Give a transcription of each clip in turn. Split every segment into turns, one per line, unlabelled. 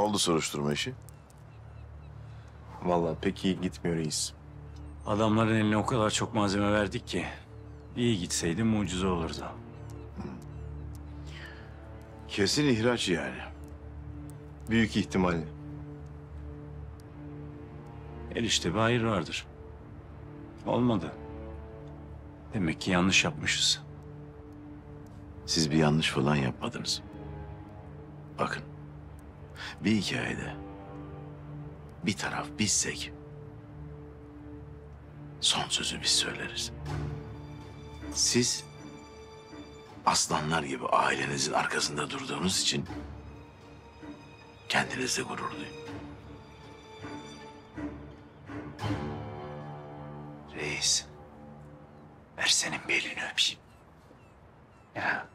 oldu soruşturma işi?
Vallahi pek iyi gitmiyor reis.
Adamların eline o kadar çok malzeme verdik ki iyi gitseydi mucize olurdu.
Kesin ihraç yani.
Büyük ihtimalle.
El işte bir hayır vardır. Olmadı. Demek ki yanlış yapmışız.
Siz bir yanlış falan yapmadınız. Bakın, bir hikayede bir taraf bizsek son sözü biz söyleriz. Siz aslanlar gibi ailenizin arkasında durduğunuz için kendinizle gurur duyun.
Reis, ver senin bir elini öpeyim. Ya.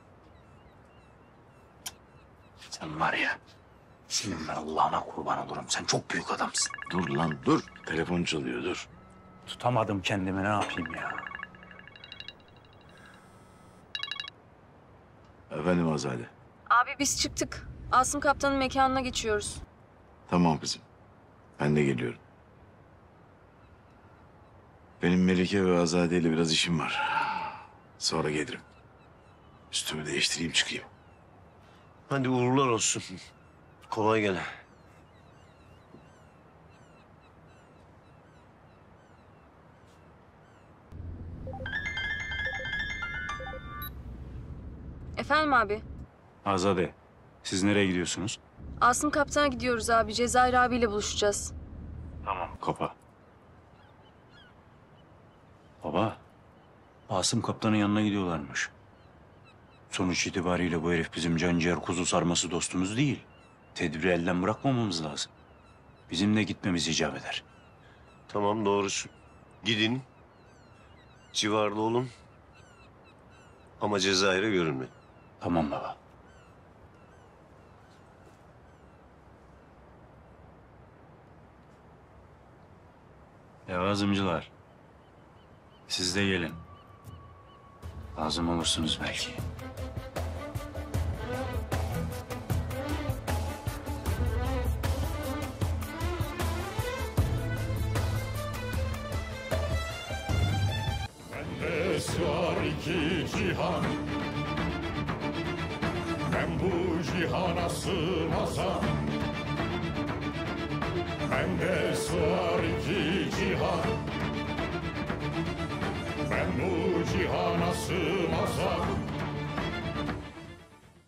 Sen var ya, senin ben Allah'ına kurban olurum. Sen çok büyük adamsın.
Dur lan dur. Telefon çalıyor dur.
Tutamadım kendimi, ne yapayım ya?
Efendim Azade.
Abi biz çıktık. Asım Kaptan'ın mekanına geçiyoruz.
Tamam kızım. Ben de geliyorum. Benim Melike ve Azade ile biraz işim var. Sonra gelirim. Üstümü değiştireyim çıkayım.
Hadi uğurlar olsun. Kolay gele.
Efendim abi.
Azade, siz nereye gidiyorsunuz?
Asım Kaptan'a gidiyoruz abi. Cezayir abiyle buluşacağız.
Tamam, kapa. Baba, Asım Kaptan'ın yanına gidiyorlarmış. Sonuç itibariyle bu herif bizim canciğer kuzu sarması dostumuz değil. Tedbiri elden bırakmamamız lazım. Bizim de gitmemiz icap eder.
Tamam doğrusun. Gidin. Civarda olun. Ama Cezayir'e görünmeyin.
Tamam baba. Levazımcılar, siz de gelin. Lazım olursunuz belki.
Bende sığar iki cihan, ben bu cihana sığmazam. Bende sığar iki cihan, ben bu cihana sığmazam.